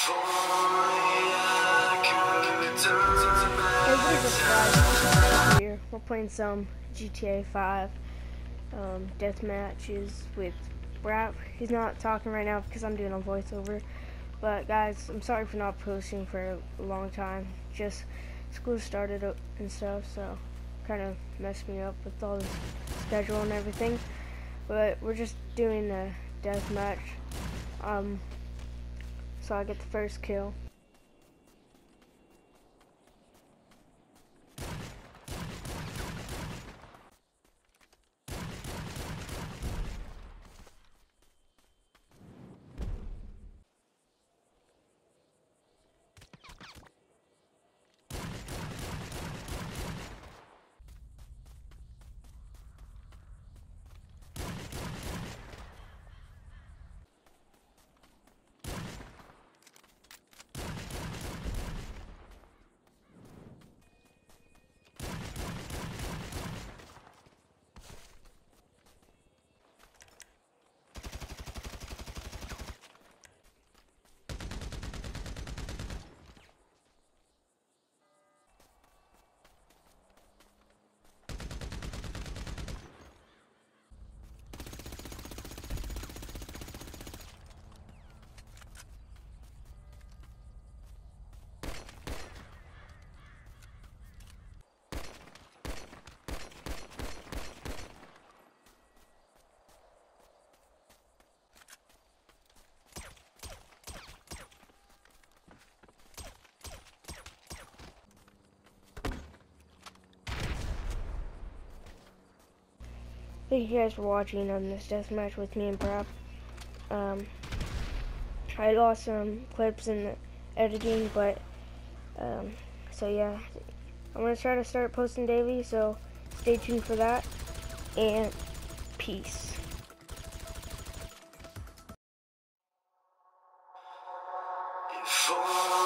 Everybody's surprised here. We're playing some GTA 5 death matches with Brap. He's not talking right now because I'm doing a voiceover. But guys, I'm sorry for not posting for a long time. Just school started up and stuff, so kind of messed me up with all the schedule and everything. But we're just doing a death match. So I get the first kill. Thank you guys for watching on this deathmatch with me and Brap. I lost some clips in the editing, but so yeah, I'm gonna try to start posting daily, so stay tuned for that, and peace. If